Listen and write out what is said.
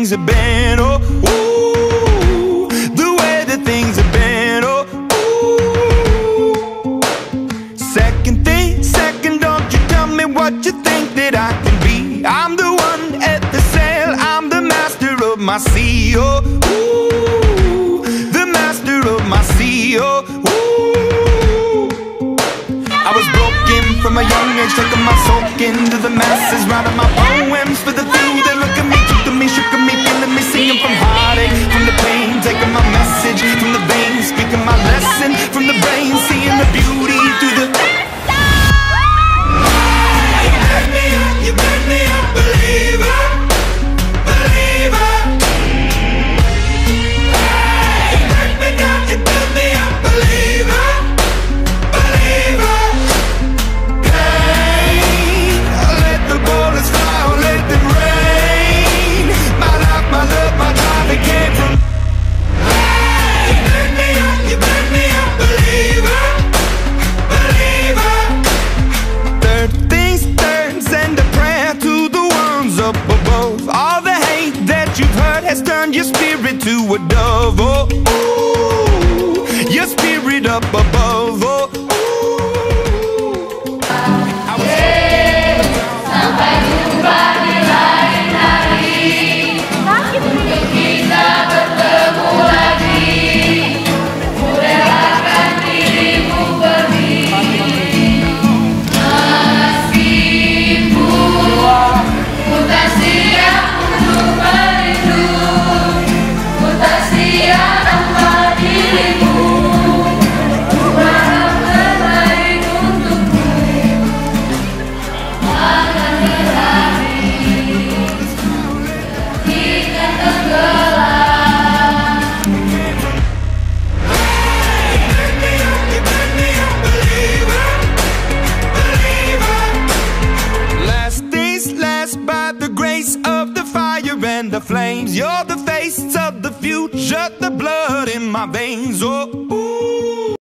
things have been. Oh, ooh, the way that things have been. Oh, ooh. Second, don't you tell me what you think that I can be. I'm the one at the sail, I'm the master of my sea. Oh, ooh, the master of my sea. Oh, ooh. I was broken from a young age, taking my soak into the masses, writing my poems for the few that look at me, took to me, shook at me, feeling me, singing from heartache, from the pain, taking my message from the veins, speaking my lesson from the brain, seeing the beauty through the. You make me a believer, believer. You break me down, you build me a believer, believer. Pain, let the bullets fly, or let them rain. My life, my love, my drive, it came from. You make me a believer, believer. Third things third, send a prayer to the ones up above. All the hate that you've heard has turned your spirit to a dove. Oh, ooh, your spirit up above. Oh, ooh. Sampai jumpa di lain hari, untuk kita bertemu lagi. Kurelakan dirimu pergi, meskipun ku tak siap untuk merindu, ku tak siap tanpa dirimu. Ku harap terbaik untukmu, akan berakhir ketika tenggelam. Last days last by the grace of the fire and the flames. You're the face of the future, the blood in my veins. Oh, ooh.